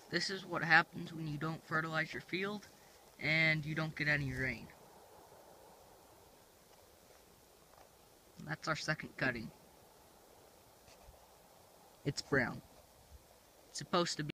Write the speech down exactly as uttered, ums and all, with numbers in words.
This is what happens when you don't fertilize your field and you don't get any rain. That's our second cutting. It's brown. It's supposed to be